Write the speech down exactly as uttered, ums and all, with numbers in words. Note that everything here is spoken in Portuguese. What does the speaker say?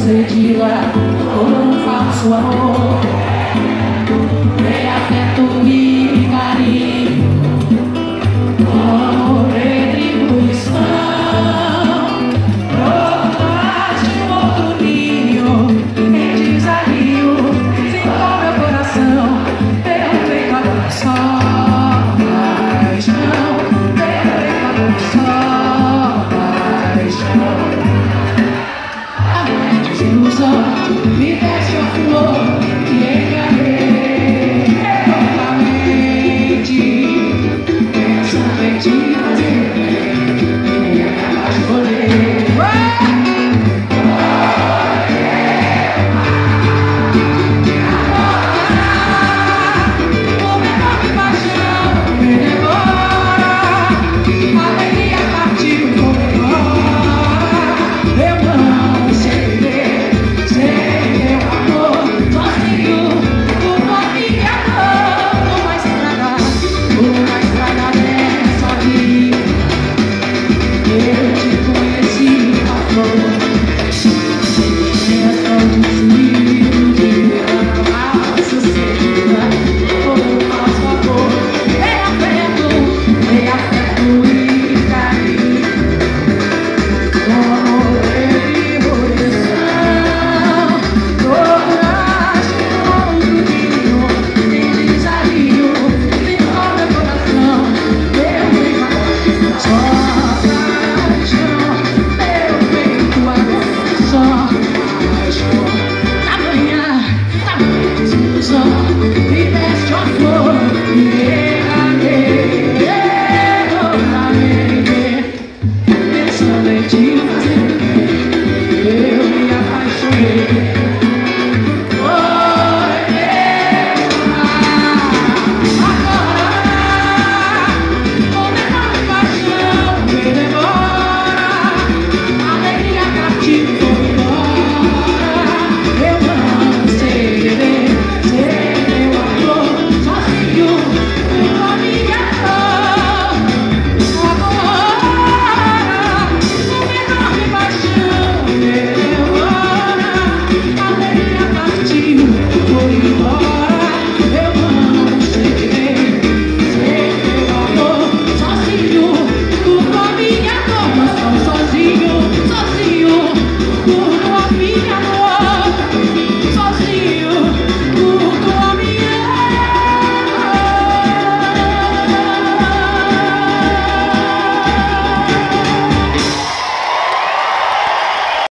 você diga por um falso amor. Tem afeto e carinho, como retribuição. Brotas de um outro ninho, em desarrio, ficou meu coração. Meu peito agora só paixão, meu peito agora só paixão. A minha desilusão me deixa flor e enganei totalmente. Pensando em te fazer bem e acabar de colher. Eu te conheci, amor.